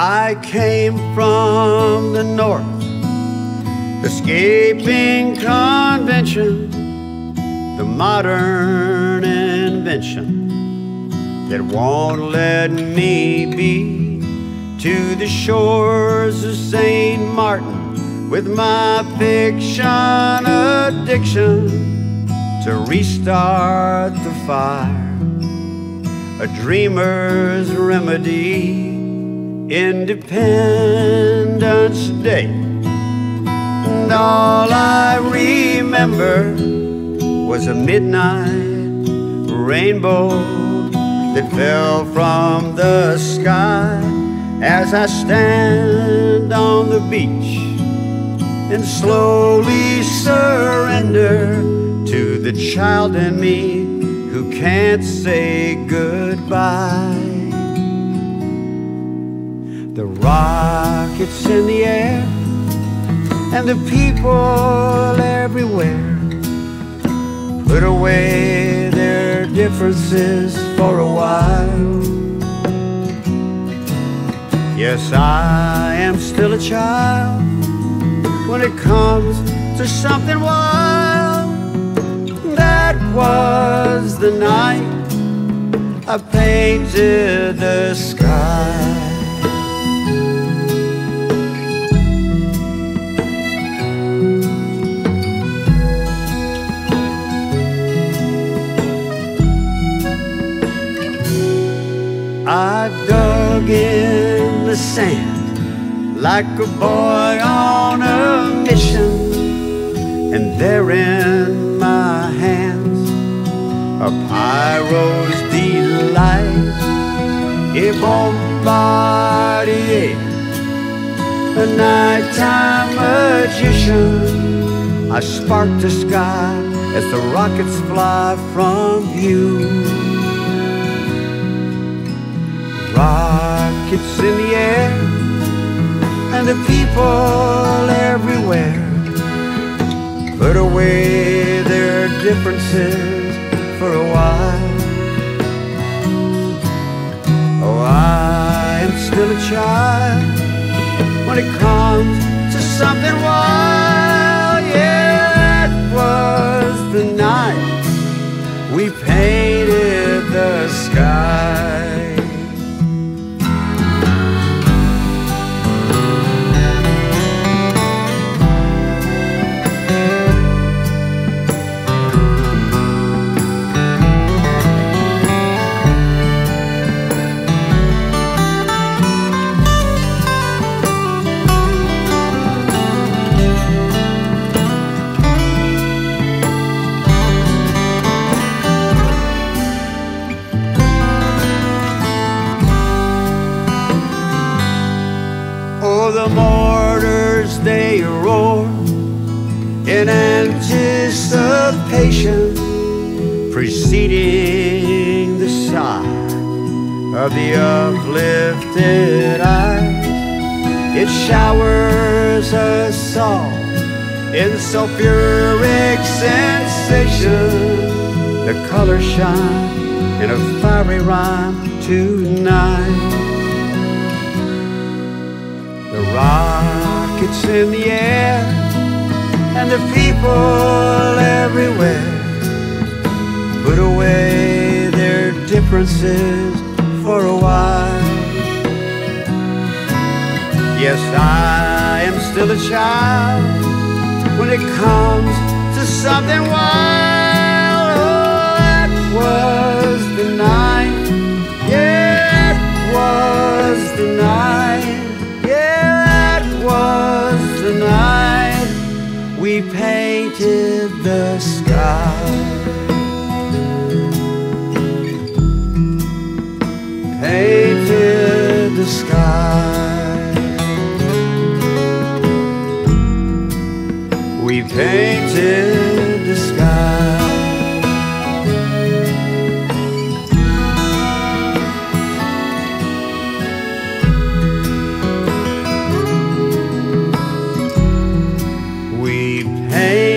I came from the north, escaping convention, the modern invention that won't let me be to the shores of St. Martin with my fiction addiction to restart the fire, a dreamer's remedy, Independence Day. And all I remember was a midnight rainbow that fell from the sky as I stand on the beach and slowly surrender to the child in me who can't say goodbye. The rockets in the air and the people everywhere put away their differences for a while. Yes, I am still a child when it comes to something wild. That was the night I painted the sky. I dug in the sand like a boy on a mission, and there in my hands a pyro's delight, a bombardier, a nighttime magician. I spark the sky as the rockets fly from view. Rockets in the air and the people everywhere put away their differences for a while. Oh, I am still a child when it comes to something wild. Yeah, it was the night we painted the sky. The mortars they roar in anticipation, preceding the sigh of the uplifted eyes. It showers us all in sulfuric sensation. The colors shine in a fiery rhyme tonight. The rockets in the air and the people everywhere put away their differences for a while. Yes, I am still a child when it comes to something wild. Oh, that was the night. Yeah, it was the night. Was the night we painted the sky. Painted the sky. We painted the sky. Hey